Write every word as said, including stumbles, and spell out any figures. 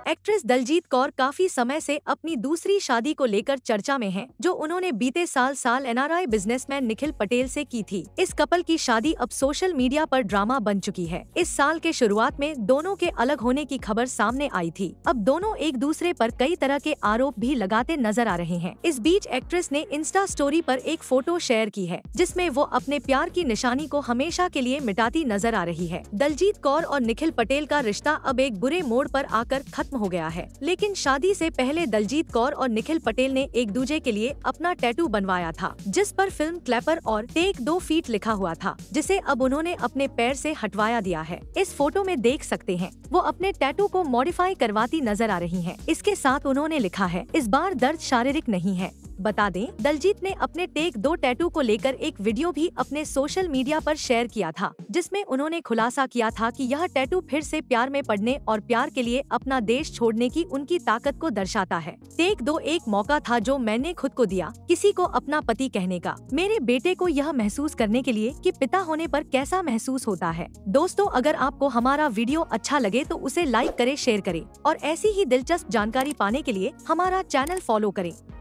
Actress Daljit Kaur काफी समय से अपनी दूसरी शादी को लेकर चर्चा में हैं, जो उन्होंने बीते साल साल एनआरआई बिजनेसमैन निखिल पटेल से की थी। इस कपल की शादी अब सोशल मीडिया पर ड्रामा बन चुकी है। इस साल के शुरुआत में दोनों के अलग होने की खबर सामने आई थी। अब दोनों एक दूसरे पर कई तरह के आरोप भी लगाते नजर आ रहे हैं। इस बीच एक्ट्रेस ने इंस्टा स्टोरी पर एक फोटो शेयर की है, जिसमें वो अपने प्यार की निशानी को हमेशा के लिए मिटाती नजर आ रही है। दलजीत कौर और निखिल पटेल का रिश्ता अब एक बुरे मोड़ पर आकर खत्म हो गया है, लेकिन शादी से पहले दलजीत कौर और निखिल पटेल ने एक दूसरे के लिए अपना टैटू बनवाया था, जिस पर फिल्म क्लैपर और टेक दो फीट लिखा हुआ था, जिसे अब उन्होंने अपने पैर से हटवाया दिया है। इस फोटो में देख सकते हैं वो अपने टैटू को मॉडिफाई करवाती नजर आ रही हैं। इसके साथ उन्होंने लिखा है, इस बार दर्द शारीरिक नहीं है। बता दें, दलजीत ने अपने टेक दो टैटू को लेकर एक वीडियो भी अपने सोशल मीडिया पर शेयर किया था, जिसमें उन्होंने खुलासा किया था कि यह टैटू फिर से प्यार में पड़ने और प्यार के लिए अपना देश छोड़ने की उनकी ताकत को दर्शाता है। टेक दो एक मौका था जो मैंने खुद को दिया, किसी को अपना पति कहने का, मेरे बेटे को यह महसूस करने के लिए कि पिता होने पर कैसा महसूस होता है। दोस्तों, अगर आपको हमारा वीडियो अच्छा लगे तो उसे लाइक करें, शेयर करें और ऐसी ही दिलचस्प जानकारी पाने के लिए हमारा चैनल फॉलो करें।